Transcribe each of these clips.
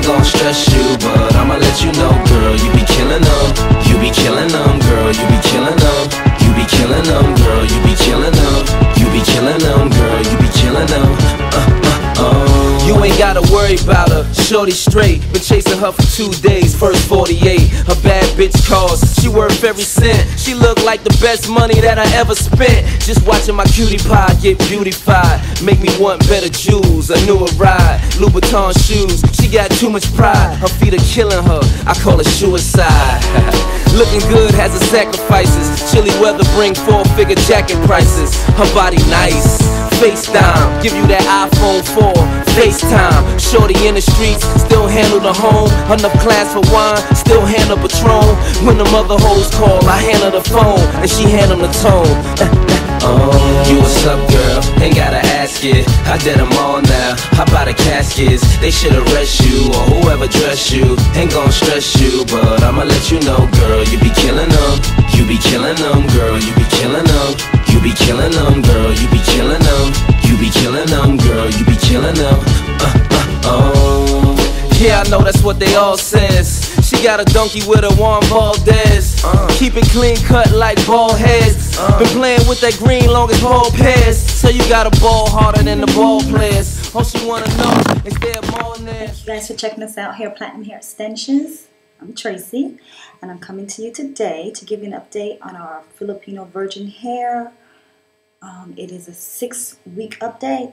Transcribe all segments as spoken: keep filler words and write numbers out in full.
gon' stress you, but I'ma let you know, girl, you be killing them. You be killing them, girl, you be killing them. You be killing them, girl, you be killing them. You be killing them, girl, you be killing them. Uh, uh, uh. You ain't gotta worry about her, shorty straight. Been chasing her for two days, first forty-eight. Her bad bitch calls, she worth every cent. She look like the best money that I ever spent. Just watching my cutie pie get beautified make me want better jewels, a newer ride, Louboutin shoes. She got too much pride, her feet are killing her, I call it suicide. Looking good has its sacrifices. Chilly weather bring four-figure jacket prices. Her body nice, FaceTime, give you that iPhone four, FaceTime. Shorty in the streets, still handle the home. Enough class for wine, still handle Patron. When the mother hoes call, I handle the phone, and she handle the tone. Oh, you what's up, girl? Ain't gotta ask it. I did them all now. How about the caskets? They should arrest you, or whoever dressed you. Ain't gon' stress you, but I'ma let you know, girl, you be killing them. You be killing them, girl, you be killing them. You be killing them, girl, you be killing them. You be killing them, girl, you be killing them. Uh, uh, oh. Yeah, I know that's what they all says. She got a donkey with a Juan Valdez. uh. Keep it clean cut like bald heads. uh. Been playing with that green long as ball pairs. So you got a ball harder than the ball players. All she wanna know is there more in there. Thank you guys for checking us out here, Platinum Hair Extensions. I'm Tracy, and I'm coming to you today to give you an update on our Filipino virgin hair. Um, it is a six-week update,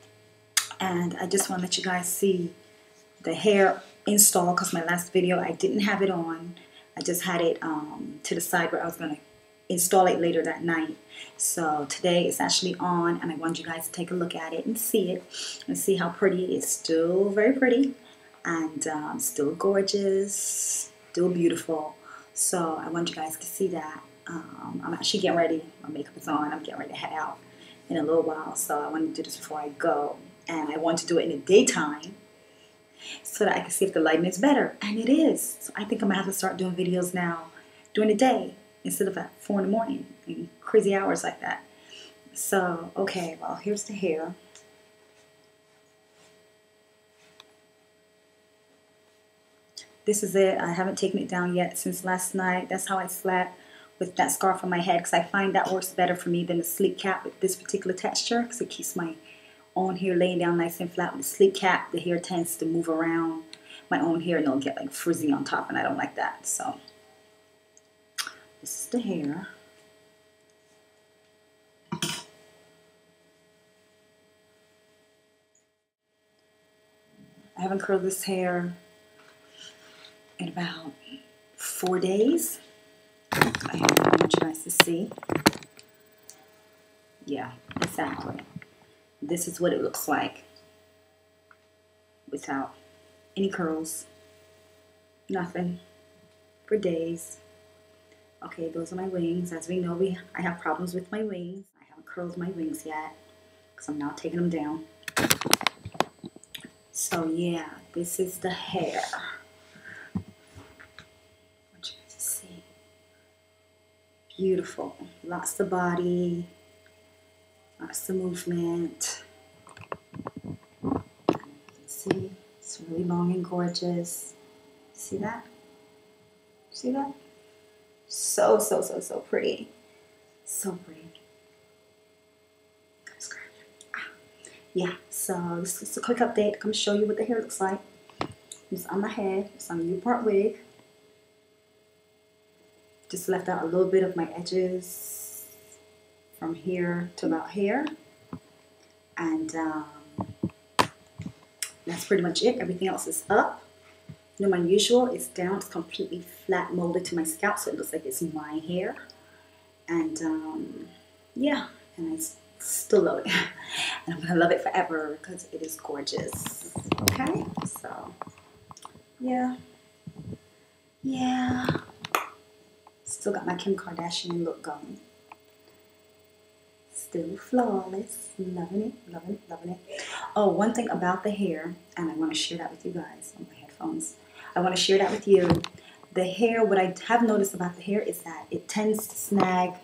and I just want to let you guys see the hair install, because my last video I didn't have it on. I just had it um, to the side where I was going to install it later that night. So today it's actually on, and I want you guys to take a look at it and see it and see how pretty it is. Still very pretty, and um, still gorgeous, still beautiful. So I want you guys to see that. Um, I'm actually getting ready. My makeup is on. I'm getting ready to head out in a little while. So I want to do this before I go, and I want to do it in the daytime, so that I can see if the lighting is better. And it is. So I think I'm going to have to start doing videos now during the day instead of at four in the morning and crazy hours like that. So, okay, well, here's the hair. This is it. I haven't taken it down yet since last night. That's how I slept, with that scarf on my head, because I find that works better for me than the sleek cap with this particular texture, because it keeps my on here laying down nice and flat. With the sleek cap, the hair tends to move around my own hair, and it'll get like frizzy on top, and I don't like that. So this is the hair. I haven't curled this hair in about four days. I want you guys to see. Yeah, exactly. This is what it looks like without any curls, nothing, for days. Okay, those are my wings. As we know, we I have problems with my wings. I haven't curled my wings yet, because I'm not taking them down. So yeah, this is the hair. I want you guys to see. Beautiful. Lots of body. Lots of movement. See, it's really long and gorgeous. See that? See that? So, so, so, so pretty. So pretty. Yeah, so this is a quick update. Come show you what the hair looks like. It's on my head. It's on a U-part wig. Just left out a little bit of my edges from here to about here, and um, that's pretty much it. Everything else is up. You know, my usual is down. It's completely flat molded to my scalp, so it looks like it's my hair. And um, yeah, and I still love it, and I'm gonna love it forever because it is gorgeous. Okay, so yeah, yeah. Still got my Kim Kardashian look going. Still flawless. Loving it, loving it, loving it. Oh, one thing about the hair, and I want to share that with you guys on my headphones. I want to share that with you. The hair, what I have noticed about the hair is that it tends to snag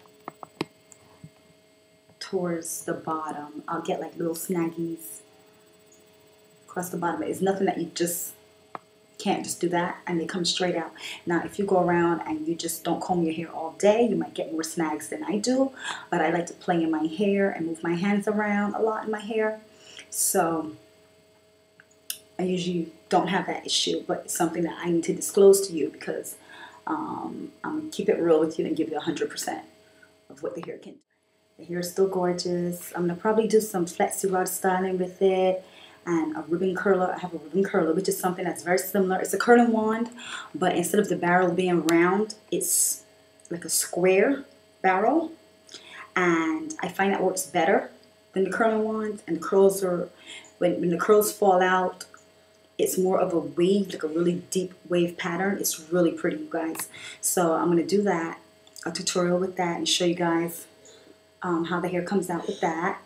towards the bottom. I'll get like little snaggies across the bottom. It's nothing that you just Can't just do that and they come straight out. Now if you go around and you just don't comb your hair all day, you might get more snags than I do, but I like to play in my hair and move my hands around a lot in my hair, so I usually don't have that issue, but it's something that I need to disclose to you because um, I'm going to keep it real with you and give you one hundred percent of what the hair can do. The hair is still gorgeous. I'm going to probably do some flexi rod styling with it and a ribbon curler. I have a ribbon curler, which is something that's very similar. It's a curling wand, but instead of the barrel being round, it's like a square barrel. And I find that works better than the curling wand. And the curls are, when, when the curls fall out, it's more of a wave, like a really deep wave pattern. It's really pretty, you guys. So I'm going to do that, a tutorial with that, and show you guys um, how the hair comes out with that.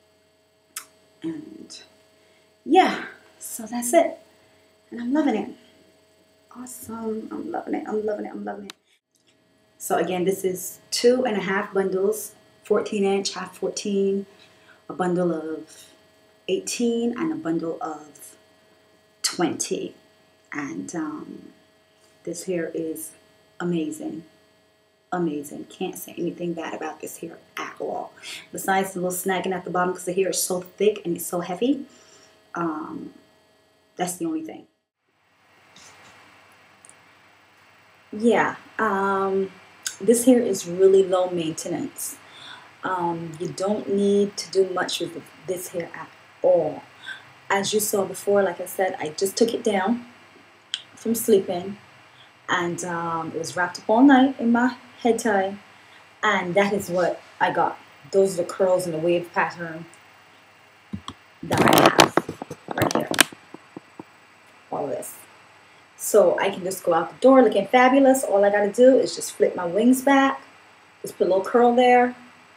And yeah, so that's it. And I'm loving it. Awesome. I'm loving it. I'm loving it. I'm loving it. So again, this is two and a half bundles, fourteen inch, half fourteen, a bundle of eighteen, and a bundle of twenty. And um, this hair is amazing. Amazing. Can't say anything bad about this hair at all. Besides the little snagging at the bottom because the hair is so thick and it's so heavy. Um, that's the only thing. Yeah, um, this hair is really low maintenance. Um, you don't need to do much with this hair at all. As you saw before, like I said, I just took it down from sleeping, and um, it was wrapped up all night in my head tie, and that is what I got. Those are the curls and the wave pattern that I have right here. All of this. So I can just go out the door looking fabulous. All I gotta do is just flip my wings back, just put a little curl there,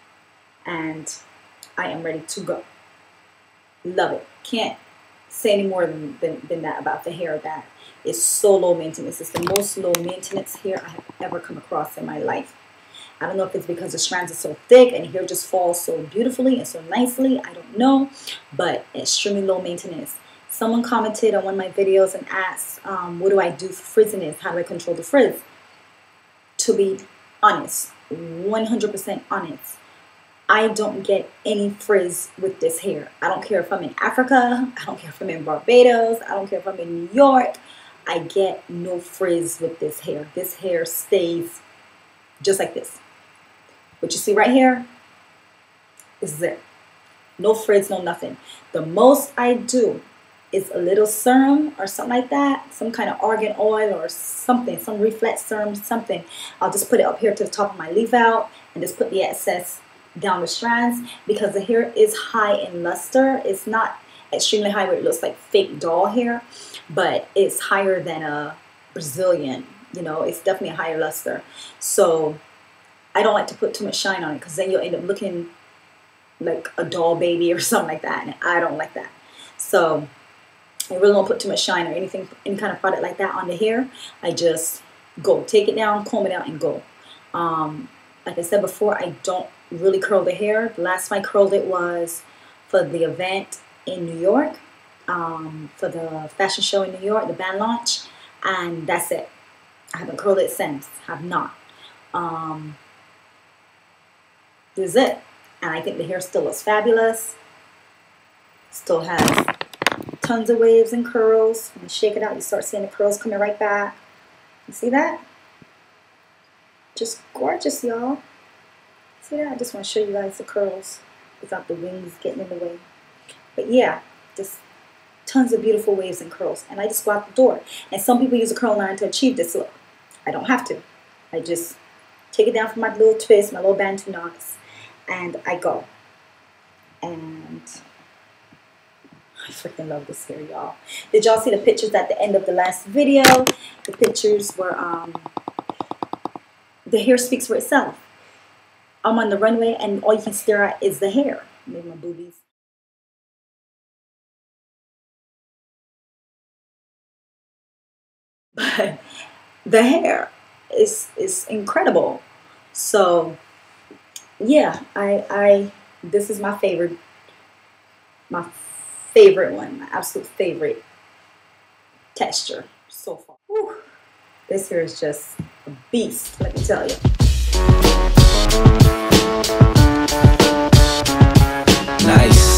and I am ready to go. Love it. Can't say any more than, than, than that about the hair. That is so low maintenance. It's the most low maintenance hair I have ever come across in my life. I don't know if it's because the strands are so thick and the hair just falls so beautifully and so nicely. I don't know, but extremely low maintenance. Someone commented on one of my videos and asked, um, what do I do for frizziness? How do I control the frizz? To be honest, one hundred percent honest, I don't get any frizz with this hair. I don't care if I'm in Africa. I don't care if I'm in Barbados. I don't care if I'm in New York. I get no frizz with this hair. This hair stays just like this. What you see right here is it. No frizz, no nothing. The most I do is a little serum or something like that. Some kind of argan oil or something. Some reflex serum, something. I'll just put it up here to the top of my leave out and just put the excess down the strands, because the hair is high in luster. It's not extremely high where it looks like fake doll hair, but it's higher than a Brazilian. You know, it's definitely a higher luster. So I don't like to put too much shine on it, because then you'll end up looking like a doll baby or something like that, and I don't like that. So I really don't put too much shine or anything, any kind of product like that on the hair. I just go, take it down, comb it out, and go. Um, like I said before, I don't really curl the hair. The last time I curled it was for the event in New York, um, for the fashion show in New York, the band launch, and that's it. I haven't curled it since. Have not. Um, this is it. And I think the hair still looks fabulous. Still has tons of waves and curls. When you shake it out, you start seeing the curls coming right back. You see that? Just gorgeous, y'all. See that? I just want to show you guys the curls without the wings getting in the way. But yeah, just tons of beautiful waves and curls. And I just go out the door. And some people use a curl iron to achieve this look. I don't have to. I just take it down from my little twist, my little bantu knots, and I go. And I freaking love this hair, y'all. Did y'all see the pictures at the end of the last video? The pictures were, um, the hair speaks for itself. I'm on the runway and all you can stare at is the hair. Maybe my boobies. But the hair is is incredible. So yeah, I I this is my favorite my favorite one, my absolute favorite texture. so far. Whew. This here is just a beast, let me tell you. Nice.